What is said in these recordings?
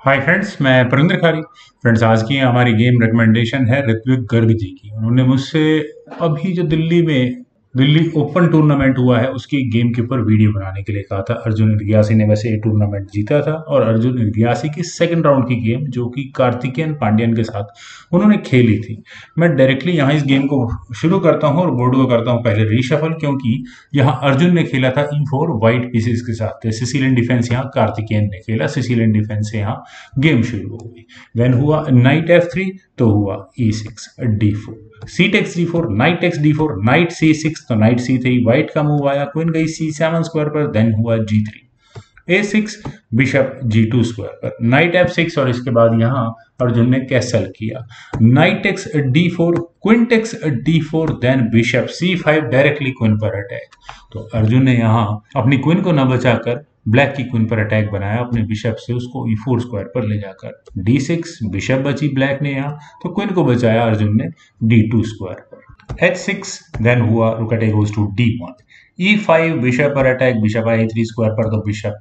Hi friends, मैं परिंदर खारी। Friends, आज की हमारी गेम रिकमेंडेशन है ऋत्विक गर्ग जी की। उन्होंने मुझसे अभी जो दिल्ली ओपन टूर्नामेंट हुआ है उसकी गेम के ऊपर वीडियो बनाने के लिए कहा था। अर्जुन इर्गियासी ने वैसे ये टूर्नामेंट जीता था और अर्जुन इर्गियासी की सेकंड राउंड की गेम जो कि कार्तिकेयन पांड्यन के साथ उन्होंने खेली थी। मैं डायरेक्टली यहाँ इस गेम को शुरू करता हूँ और बोर्ड को करता हूँ पहले रीशफल, क्योंकि यहाँ अर्जुन ने खेला था E4 व्हाइट पीसेस के साथ। सिसिलियन डिफेंस यहाँ कार्तिकेयन ने खेला, सिसिलियन डिफेंस से यहाँ गेम शुरू हो गई। देन हुआ नाइट F3, तो हुआ E6 D4, C takes D4, knight takes D4, knight C6, तो नाइट C3, व्हाइट का मूव आया, क्वीन गई C7 स्क्वायर पर, देन हुआ G3, A6, bishop G2 square पर, नाइट F6, और इसके बाद यहाँ अर्जुन ने कैसल किया, knight takes D4, queen takes D4, then bishop C5, directly queen पर अटैक। तो अर्जुन ने यहाँ अपनी क्वीन को न बचाकर ब्लैक की क्वीन पर अटैक बनाया अपने बिशप से, उसको E4 स्क्वायर पर ले जाकर, D6, बिशप बची ब्लैक ने यहाँ, तो क्वीन को बचाया अर्जुन ने D2 स्क्वायर पर, H6, देन हुआ rook attack goes to D1, E5, bishop पर अटैक, बिशप आया E3 स्क्वायर पर, तो बिशप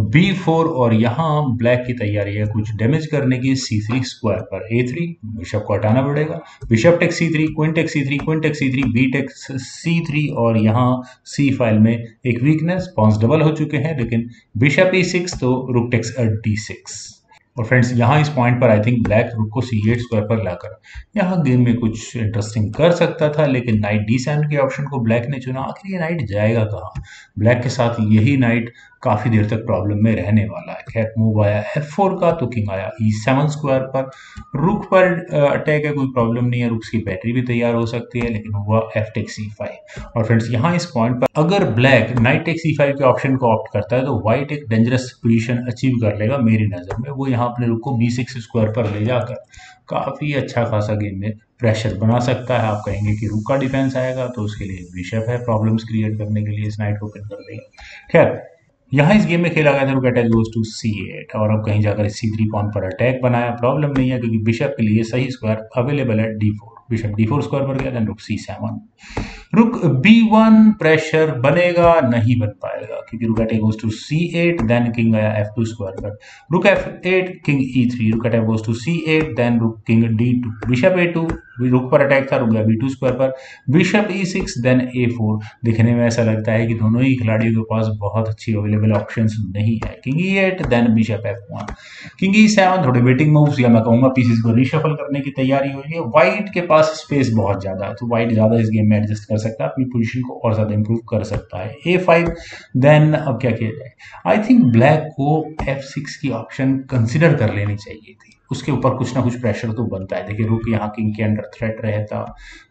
B4, और यहाँ ब्लैक की तैयारी है कुछ डैमेज करने की, C3 स्क्वायर पर, A3, बिशप को हटाना पड़ेगा, bishop take C3, queen take C3, queen take C3, B take C3, और यहाँ C फाइल में एक वीकनेस, पॉन्स डबल हो चुके हैं, लेकिन बिशप E6, तो रुक टेक्स D6। और फ्रेंड्स, यहाँ इस पॉइंट पर आई थिंक ब्लैक रुक को C8 स्क्वायर पर लाकर यहाँ गेम में कुछ इंटरेस्टिंग कर सकता था, लेकिन नाइट D7 के ऑप्शन को ब्लैक ने चुना। आखिर ये नाइट जाएगा कहाँ? ब्लैक के साथ यही नाइट काफी देर तक प्रॉब्लम में रहने वाला है। खैर, मूव आया F4 का, तो किंग आया E7 स्क्वायर पर, रुक पर अटैक है, कोई प्रॉब्लम नहीं है, रुक्स की बैटरी भी तैयार हो सकती है, लेकिन हुआ F टेक C5। और फ्रेंड्स, यहाँ इस पॉइंट पर अगर ब्लैक नाइट टेक C5 के ऑप्शन को ऑप्ट करता है तो व्हाइट एक डेंजरस पोजीशन अचीव कर लेगा मेरी नजर में। वो यहाँ अपने रुक को B6 स्क्वायर पर ले जाकर काफी अच्छा खासा गेम में प्रेशर बना सकता है। आप कहेंगे कि रुक का डिफेंस आएगा, तो उसके लिए बिशप है प्रॉब्लम्स क्रिएट करने के लिए, इस नाइट को पिन कर देगा। खैर, यहाँ इस गेम में खेला गया था रुक अटैक गोज टू C8, और अब कहीं जाकर C3 पॉन पर अटैक बनाया, प्रॉब्लम नहीं है क्योंकि बिशप के लिए सही स्क्वायर अवेलेबल है D4, बिशप D4 स्क्वायर पर गया, देन रुक C7, रुक B1, प्रेशर बनेगा नहीं बन पाएगा क्योंकि rook attack goes to C8, then king आया F2 स्क्वायर पर, rook F8, king E3, rook attack goes to C8, then rook king D2, bishop A2, rook पर अटैक था, रुक गया B2 स्क्वायर पर, बिशप E6, देन A4। दिखने में ऐसा लगता है कि दोनों ही खिलाड़ियों के पास बहुत अच्छी अवेलेबल ऑप्शंस नहीं है। King E8, then bishop F1, king E7, थोड़े वेटिंग मूव्स या मैं कहूंगा पीसेस को रीशफल करने की तैयारी हो रही है। व्हाइट के पास स्पेस बहुत ज्यादा है, तो व्हाइट ज्यादा इस गेम में एडजस्ट कर सकता है, अपनी पोजीशन को और ज्यादा इंप्रूव कर सकता है। A5, देन अब क्या किया जाए? आई थिंक ब्लैक को F6 की ऑप्शन कंसिडर कर लेनी चाहिए थी, उसके ऊपर कुछ ना कुछ प्रेशर तो बनता है। देखिए, रुक यहाँ किंग के अंडर थ्रेट रहता,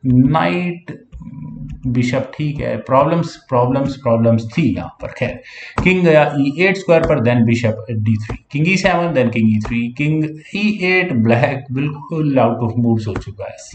नाइट बिशप, ठीक है, प्रॉब्लम्स प्रॉब्लम्स प्रॉब्लम्स थी यहाँ पर। खैर, किंग गया E8 स्क्वायर पर, then bishop D3, king E7, then king E3, king E8, black बिल्कुल आउट ऑफ मूव्स हो चुका है।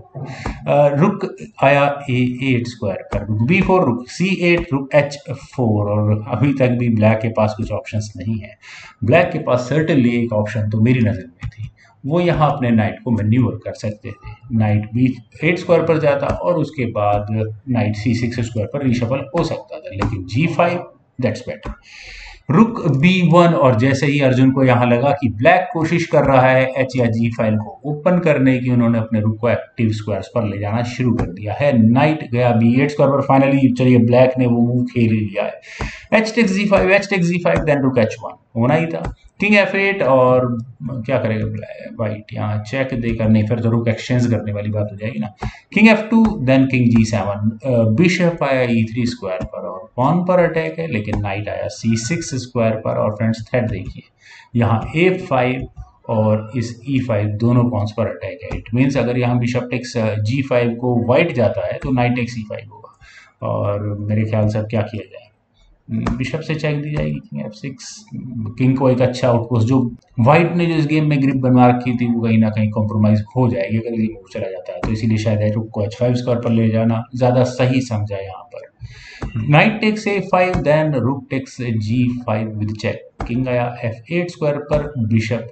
C4, रुक आया A8 स्क्वायर पर, रुक B4, रुक C8, रुक H4, और अभी तक भी ब्लैक के पास कुछ ऑप्शंस नहीं है। ब्लैक के पास सर्टेनली एक ऑप्शन तो मेरी नजर में थी, वो यहाँ अपने नाइट को मैन्यूवर कर सकते थे। नाइट B8 स्क्वायर पर जाता और उसके बाद नाइट C6 स्क्वायर पर रीशफल हो सकता था, लेकिन G5, दैट्स बेटर, रुक B1, और जैसे ही अर्जुन को यहाँ लगा कि ब्लैक कोशिश कर रहा है H या G फाइल को ओपन करने की, उन्होंने अपने रुक को एक्टिव स्क्वायर्स पर ले जाना शुरू कर दिया है। नाइट गया B8 स्क्वायर पर, फाइनली चलिए ब्लैक ने वो मूव खेल ही लिया है। H takes G5, H takes G5, then rook H1 होना ही था, किंग F8, और क्या करेगा व्हाइट? यहाँ चेक देकर नहीं, फिर तो रुक एक्सचेंज करने वाली बात हो जाएगी ना। King F2, then king G7, bishop आया E3 स्क्वायर पर और पॉन पर अटैक है, लेकिन नाइट आया C6 स्क्वायर पर। और फ्रेंड्स, थ्रेड देखिए, यहाँ A5 और इस E5 दोनों पॉन्स पर अटैक है। इट मीन्स अगर यहाँ बिशप टेक्स G5 को व्हाइट जाता है तो नाइट टेक्स E5 होगा, और मेरे ख्याल से अब क्या किया जाए? बिशप से चेक दी जाएगी, किंग F6, किंग को एक अच्छा आउटपोस्ट, जो व्हाइट ने जो इस गेम में ग्रिप बनवा रखी थी वो कहीं ना कहीं कॉम्प्रोमाइज हो जाएगी अगर ये मूव चला जाता है, तो इसीलिए शायद रुक को H5 स्क्वायर पर ले जाना ज्यादा सही समझा यहाँ पर। Knight takes A5, then rook takes G5 with check, king आया F8 स्क्वायर पर, बिशप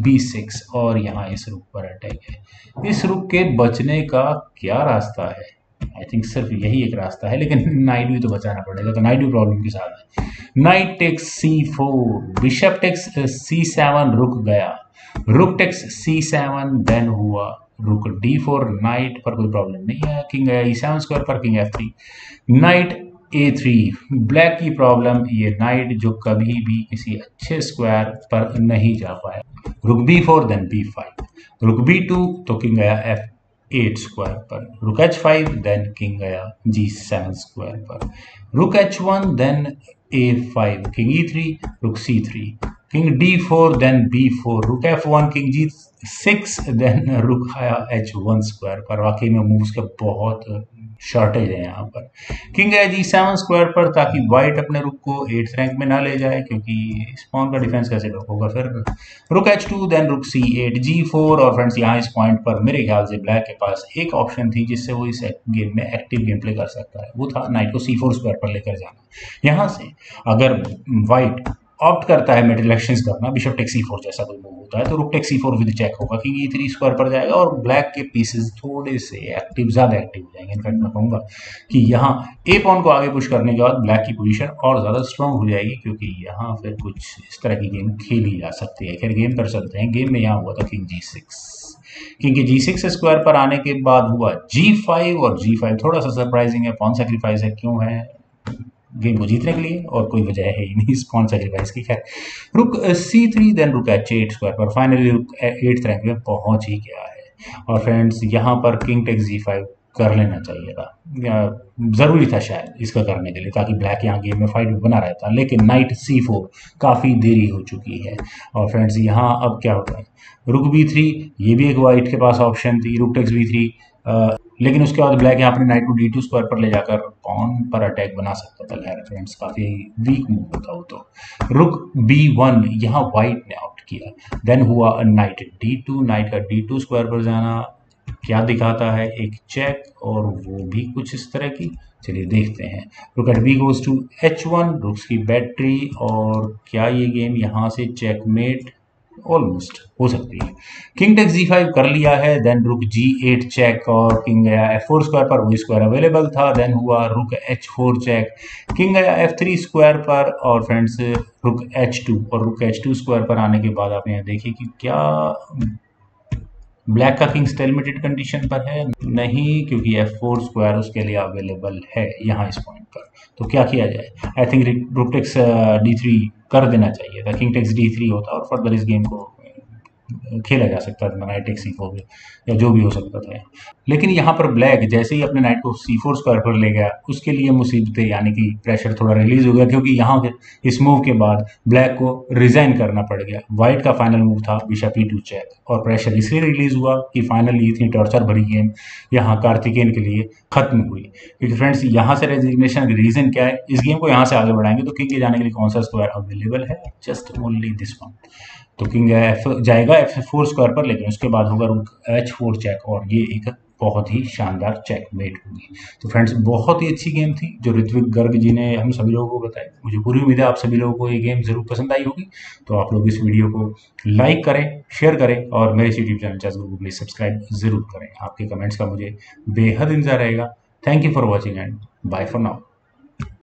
B6, और यहाँ इस रुक पर अटैक है। इस रुक के बचने का क्या रास्ता है? आई थिंक सिर्फ यही एक रास्ता है, लेकिन नाइट भी तो बचाना पड़ेगा, तो नाइट भी प्रॉब्लम के साथ है। Knight takes C4, bishop takes C7, रुक गया, रुक टेक्स C7, देन हुआ रुक D4, नाइट पर कोई प्रॉब्लम नहीं है, किंग गया E7 स्क्वायर पर, king F3, knight A3, black की प्रॉब्लम ये नाइट जो कभी भी किसी अच्छे स्क्वायर पर नहीं जा पाया, रुक B4 देन B5, रुक B2 तो किंग गया F8 स्क्वायर पर, रुक H5 देन किंग गया G7 स्क्वायर पर, रुक H1 then A5, king E3, रुक C3, king D4 then B4, रुक F1, किंग G6 देन रुक आया H1 स्क्वायर पर। वाकई में मूव्स का बहुत शॉर्टेज है यहाँ पर। किंग है G7 स्क्वायर पर ताकि वाइट अपने रुक को 8th रैंक में ना ले जाए, क्योंकि स्पॉन का डिफेंस कैसे होगा फिर। रुक H2 देन रुक C8, G4, और फ्रेंड्स यहाँ इस पॉइंट पर मेरे ख्याल से ब्लैक के पास एक ऑप्शन थी जिससे वो इस गेम में एक्टिव गेम प्ले कर सकता है, वो था नाइट को C4 स्क्वायर पर लेकर जाना। यहाँ से अगर वाइट ऑप्ट करता है मिड इलेक्शंस करना, बिशप टेक C4 जैसा कोई मूव होता है, तो rook take C4 with check होगा, किंग E3 स्क्वायर पर जाएगा और ब्लैक के पीसेस थोड़े से एक्टिव, ज्यादा एक्टिव हो जाएंगे। इनफैक्ट मैं कहूंगा कि यहाँ ए पॉन को आगे पुश करने के बाद ब्लैक की पोजीशन और ज्यादा स्ट्रांग हो जाएगी, क्योंकि यहाँ फिर कुछ इस तरह की गेम खेली जा सकती है। खैर गेम पर चलते हैं। गेम में यहाँ हुआ था किंग G6, किंग के G6 स्क्वायर पर आने के बाद हुआ G5, और G5 थोड़ा सा सरप्राइजिंग है, पॉन सेक्रीफाइस है, क्यों है? गेम को जीतने के लिए, और कोई वजह है ही नहीं स्पॉन सेक्रीफाइस की। खैर रुक C3 देन रुक H8 स्क्वायर पर, फाइनली रुक 8th रैंक में पहुंच ही गया है। और फ्रेंड्स यहाँ पर किंग टेक G5 कर लेना चाहिए था, जरूरी था शायद इसका करने के लिए, ताकि ब्लैक यहाँ गेम में फाइट बना रहता, लेकिन नाइट C4 काफी देरी हो चुकी है। और फ्रेंड्स यहाँ अब क्या होता है, रुक B3, ये भी एक वाइट के पास ऑप्शन थी, रुक टेक्स B3, लेकिन उसके बाद ब्लैक यहाँ अपने नाइट को D2 स्क्वायर पर ले जाकर पॉन पर अटैक बना सकता था। खैर फ्रेंड्स काफी वीक मूव होता वो तो। रुक B1, यहाँ व्हाइट ने आउट किया, देन हुआ नाइट D2, नाइट का D2 स्क्वायर पर जाना क्या दिखाता है, एक चेक, और वो भी कुछ इस तरह की। चलिए देखते हैं। Rook eight B goes to H1, rooks की बैटरी, और क्या ये गेम यहाँ से चेकमेट ऑलमोस्ट हो सकती है। किंग टेक G5 कर लिया है, देन रुक G8 चेक, और किंग गया F4 स्क्वायर पर, वही स्क्वायर अवेलेबल था, देन हुआ रुक H4 चेक, किंग गया F3 स्क्वायर पर, और फ्रेंड्स रुक H2, और रुक H2 स्क्वायर पर आने के बाद आप यहाँ देखिए कि क्या ब्लैक का किंग स्टेलमेटेड कंडीशन पर है, नहीं, क्योंकि F4 स्क्वायर उसके लिए अवेलेबल है यहाँ इस पॉइंट पर। तो क्या किया जाए, I think rook takes D3 कर देना चाहिए था, किंग टेक्स D3 होता और फर्दर इस गेम को खेला जा सकता था, नाइट टेक C4 या जो भी हो सकता था। लेकिन यहाँ पर ब्लैक जैसे ही अपने नाइट को C4 स्क्वायर पर ले गया, उसके लिए मुसीबतें यानी कि प्रेशर थोड़ा रिलीज हो गया, क्योंकि यहाँ इस मूव के बाद ब्लैक को रिजाइन करना पड़ गया। व्हाइट का फाइनल मूव था बिशप E2 चेक, और प्रेशर इसलिए रिलीज हुआ कि फाइनली इतनी टॉर्चर भरी गेम यहाँ कार्तिकेयन के लिए खत्म हुई। क्योंकि फ्रेंड्स यहाँ से रेजिग्नेशन रीजन क्या है, इस गेम को यहाँ से आगे बढ़ाएंगे तो किंग के जाने के लिए कौन सा स्क्वायर अवेलेबल है, जस्ट ओनली दिस वन। तो किंग जाएगा F4 स्क्वायर पर, लेकिन उसके बाद होगा रुक H4 चेक, और ये एक बहुत ही शानदार चेकमेट होगी। तो फ्रेंड्स बहुत ही अच्छी गेम थी जो ऋत्विक गर्ग जी ने हम सभी लोगों को बताई। मुझे पूरी उम्मीद है आप सभी लोगों को ये गेम जरूर पसंद आई होगी। तो आप लोग इस वीडियो को लाइक करें, शेयर करें, और मेरे यूट्यूब चैनल चेस गुरु को प्लीज सब्सक्राइब जरूर करें। आपके कमेंट्स का मुझे बेहद इंतजार रहेगा। Thank you for watching and bye for now.